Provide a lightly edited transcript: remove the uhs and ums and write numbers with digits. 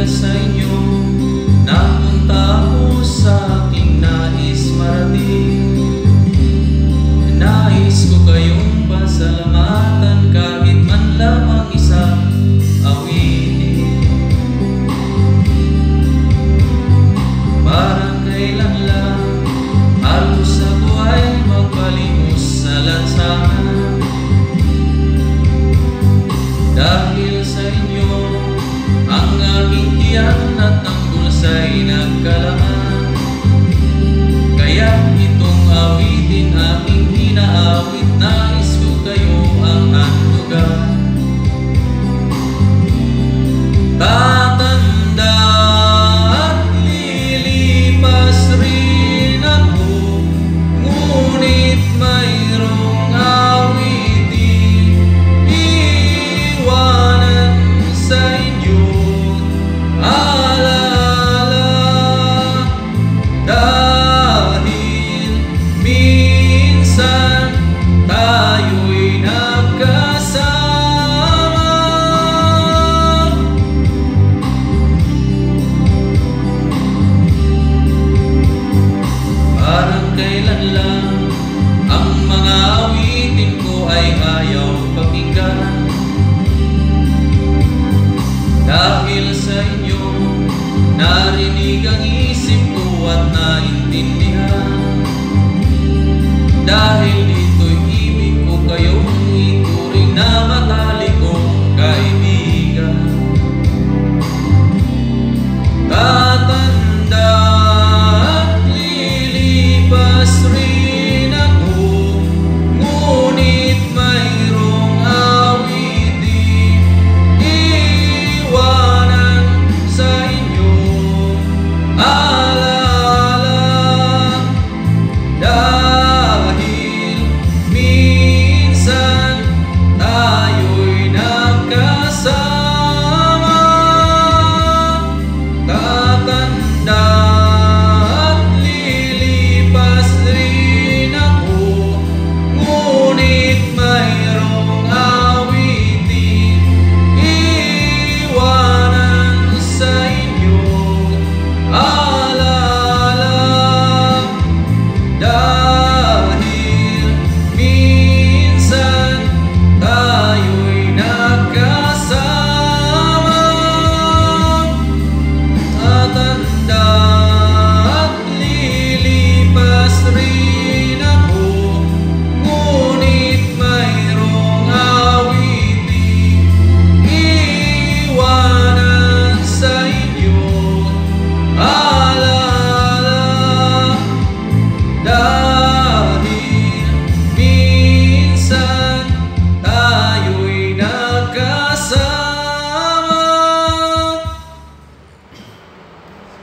sa inyo napunta ako sa aking nais marating. Nais ko kayong pasalamatan kahit man lamang isang awitin. Parang kailan lang halos ako ay magpalimos sa lansangan. Dahil sa inyo ang aking tiyan at ang bulsa'y nagkalaman. Kaya itong awitin aking inaawit, nais ko kayo ang handogan. Tatanda at lilipas rin ako, ngunit mayroong awitin iwanan sa inyo. Alala, dahil minsan tayo'y nagkasama. Parang kailan lang ang mga awitin ko ay ayaw pakinggan. Dahil sa inyo narinig ang isip ko at naintindihan. Dahil